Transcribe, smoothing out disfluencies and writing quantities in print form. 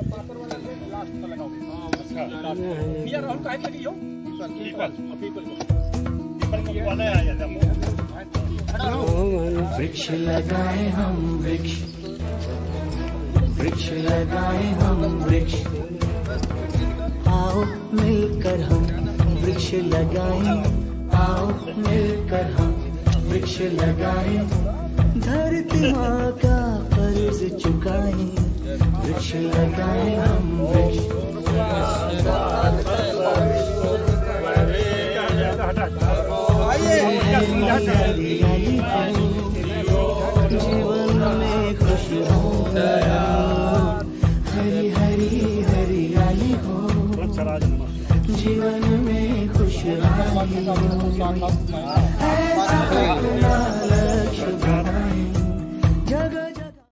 वृक्ष लगाए हम वृक्ष, वृक्ष लगाए हम वृक्ष, आओ मिलकर हम वृक्ष लगाएं, आओ मिलकर हम वृक्ष लगाएं, धरती माँ का फर्ज चुकाएं, वृक्ष लगाएं हम वृक्ष। जीवन में खुशहाली, हरी हरी हरियाली हो, जीवन में खुशहाली, ऐसा